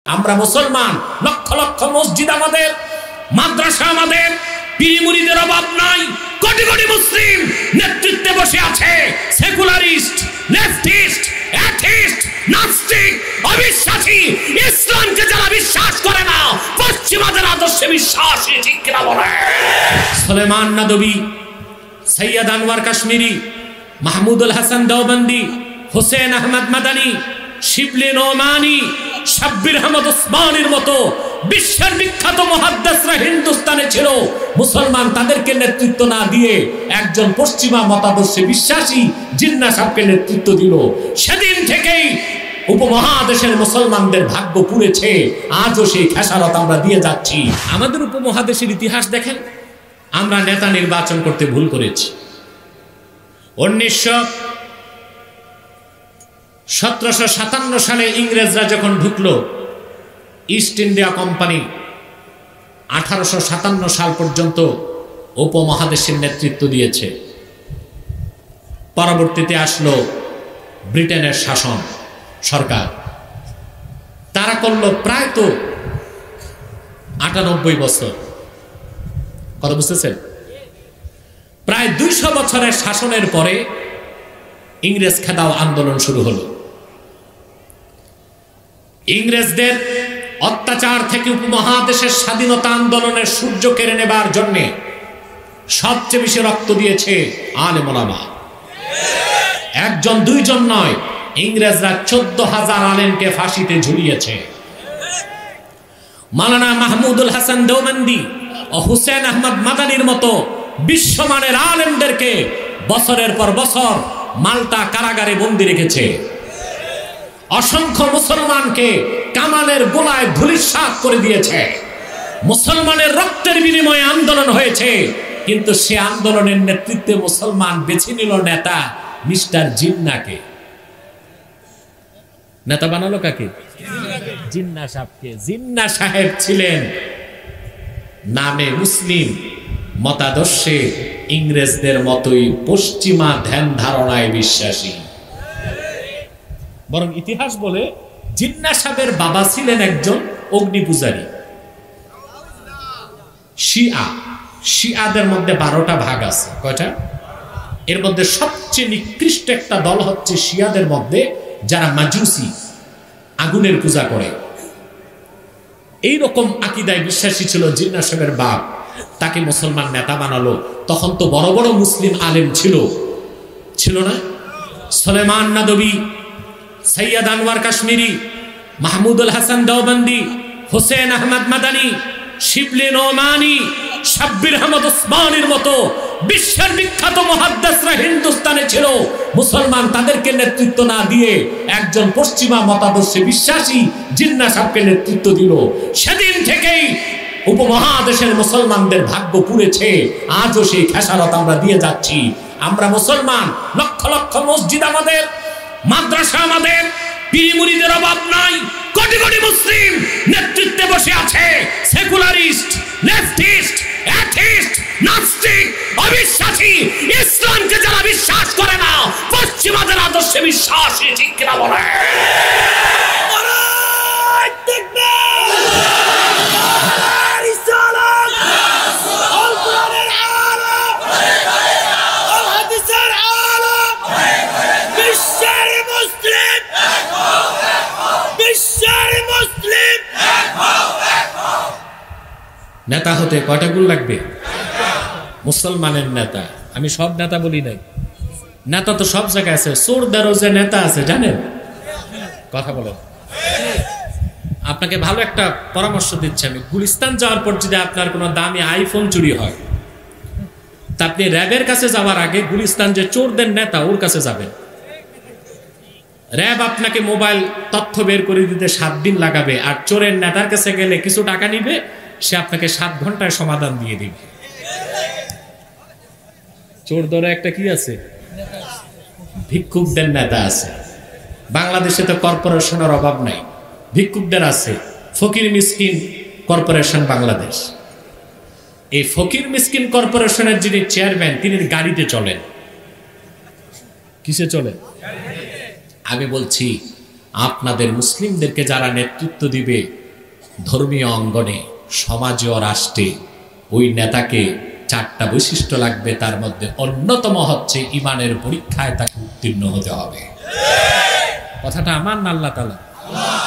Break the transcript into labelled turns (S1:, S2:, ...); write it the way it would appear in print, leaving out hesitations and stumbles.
S1: আমরা মুসলমান, লক্ষ লক্ষ মসজিদ আমাদের, মাদ্রাসা আমাদের, পীর মুরিদের অভাব নাই। কোটি কোটি মুসলিম নেতৃত্বে বসে আছে সেকুলারিস্ট, লেফটিস্ট, অ্যাথিস্ট, নাস্তিক, অবিশ্বাসী। ইসলামকে যারা বিশ্বাস করে না, পশ্চিমাদের আদর্শে বিশ্বাসী, ঠিক কিনা বলে? সুলেমান নদভী, সৈয়দ আনোয়ার কাশ্মীরি, মাহমুদুল হাসান দেওবন্দি, হুসেন আহমদ মাদানী, শিবলি নোমানি, শাব্বির আহমদ উসমানীর মতো বিশ্বের বিখ্যাত মুহাদ্দিসরা হিন্দুস্তানে ছিল। মুসলমান তাদেরকে নেতৃত্ব না দিয়ে একজন পশ্চিমা মতাদর্শে বিশ্বাসী জিন্নাহ সাহেবকে নেতৃত্ব দিল। সেদিন থেকেই উপমহাদেশের মুসলমানদের ভাগ্য পুড়েছে। আজও সেই খেসারত আমরা দিয়ে যাচ্ছি। আমাদের উপমহাদেশের ইতিহাস দেখেন, আমরা নেতা নির্বাচন করতে ভুল করেছি। 1757 সালে ইংরেজরা যখন ঢুকলো, ইস্ট ইন্ডিয়া কোম্পানি 1857 সাল পর্যন্ত উপমহাদেশের নেতৃত্ব দিয়েছে। পরবর্তীতে আসলো ব্রিটেনের শাসন সরকার, তারা করলো প্রায় তো 98 বছর। কথা বুঝতেছেন? প্রায় 200 বছরের শাসনের পরে ইংরেজ খেদাও আন্দোলন শুরু হলো। ইংরেজদের অত্যাচার থেকে উপমহাদেশের স্বাধীনতা আন্দোলনের সূর্য কেড়ে নেবার জন্য সবচেয়ে বেশি রক্ত দিয়েছে আলেম ওলামা। একজন দুইজন নয়, ইংরেজরা 14,000 আলেমকে ফাঁসিতে ঝুলিয়েছে। মাওলানা মাহমুদুল হাসান দেওবন্দি ও হুসেন আহমদ মাদানির মতো বিশ্বমানের আলেমদেরকে বছরের পর বছর মাল্টা কারাগারে বন্দী রেখেছে। অসংখ্য মুসলমানকে কামানের গোলায় ধূলিসাৎ করে দিয়েছে। মুসলমানের রক্তের বিনিময়ে আন্দোলন হয়েছে, কিন্তু সে আন্দোলনের নেতৃত্বে মুসলমান বেছে নিল নেতা মিস্টার জিন্নাহকে। নেতা বানালো কাকে? জিন্নাহ সাহেবকে। জিন্নাহ সাহেব ছিলেন নামে মুসলিম, মতাদর্শে ইংরেজদের মতোই পশ্চিমা ধ্যান ধারণায় বিশ্বাসী। বরং ইতিহাস বলে জিন্নাহ সাহেবের বাবা ছিলেন একজন অগ্নি পূজারী। শিয়াদের মধ্যে 12টা ভাগ আছে। কয়টা? এর মধ্যে সবচেয়ে নিকৃষ্ট একটা দল হচ্ছে শিয়াদের মধ্যে যারা মাজুসি, আগুনের পূজা করে। এইরকম আকীদায় বিশ্বাসী ছিল জিন্নাহ সাহেবের বাপ। তাকে মুসলমান নেতা বানালো। তখন তো বড় বড় মুসলিম আলেম ছিল না? সুলেমান নদভী, সৈয়দ আনোয়ার কাশ্মীরি, মাহমুদুল হাসান দেওবন্দি, হুসেন আহমদ মাদানী, শিবলি নোমানি, শাব্বির আহমদ উসমানীর মতো বিশ্বের বিখ্যাত মুহাদ্দিসরা হিন্দুস্তানে ছিল। মুসলমান তাদেরকে নেতৃত্ব না দিয়ে একজন পশ্চিমা মতাদর্শে বিশ্বাসী জিন্নাহ সাহেবকে নেতৃত্ব দিল। সেদিন থেকেই উপমহাদেশের মুসলমানদের ভাগ্য পুড়েছে। আজও সেই খেসারত আমরা দিয়ে যাচ্ছি। আমরা মুসলমান, লক্ষ লক্ষ মসজিদ আমাদের, মাদ্রাসা আমাদের, পীর মুরিদের অভাব নাই। কোটি কোটি মুসলিম নেতৃত্বে বসে আছে সেকুলারিস্ট, লেফটিস্ট, অ্যাথিস্ট, নাস্তিক, অবিশ্বাসী। ইসলামকে যারা বিশ্বাস করে না, পশ্চিমাদের আদর্শে বিশ্বাসী, ঠিক কিনা বলে? নেতা হতে কয়টা গুণ লাগবে? মুসলমানের নেতা। আমি সব নেতা বলি নাই, নেতা তো সব জায়গায় আছে। চোরদারও যে নেতা আছে জানেন? কথা বলেন। আপনাকে ভালো একটা পরামর্শ দিচ্ছি আমি। গুলিস্তান যাওয়ার পর যদি আপনার কোনো দামি আইফোন চুরি হয়, তা আপনি র্যাবের কাছে যাওয়ার আগে গুলিস্তান যে চোরদের নেতা ওর কাছে যাবেন। র্যাব আপনাকে মোবাইল তথ্য বের করে দিতে 7 দিন লাগাবে, আর চোরের নেতার কাছে গেলে কিছু টাকা নিবে, সে আপনাকে 7 ঘন্টায় সমাধান দিয়ে দিবে। চোর ধরে একটা কি আছে? ভিক্ষুকদের নেতা আছে। বাংলাদেশে তো কর্পোরেশনের অভাব নাই, ভিক্ষুকদের আছে। ফকির মিসকিন কর্পোরেশন বাংলাদেশ। এই ফকির মিসকিন কর্পোরেশনের যিনি চেয়ারম্যান, তিনি গাড়িতে চলেন। কিসে চলেন? আমি বলছি আপনাদের মুসলিমদেরকে যারা নেতৃত্ব দিবে ধর্মীয় অঙ্গনে, সমাজে ও রাষ্ট্রে, ওই নেতাকে 4টা বৈশিষ্ট্য লাগবে। তার মধ্যে অন্যতম হচ্ছে ইমানের পরীক্ষায় তাকে উত্তীর্ণ হতে হবে। কথাটা আমার না আল্লাহ তাআলা?